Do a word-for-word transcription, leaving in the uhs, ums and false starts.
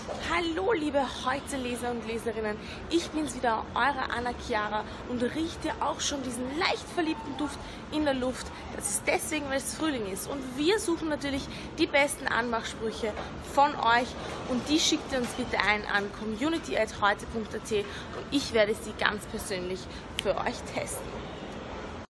Hallo liebe Heute-Leser und Leserinnen, ich bin's wieder, eure Anna Chiara und rieche auch schon diesen leicht verliebten Duft in der Luft. Das ist deswegen, weil es Frühling ist und wir suchen natürlich die besten Anmachsprüche von euch und die schickt ihr uns bitte ein an community at heute punkt at und ich werde sie ganz persönlich für euch testen.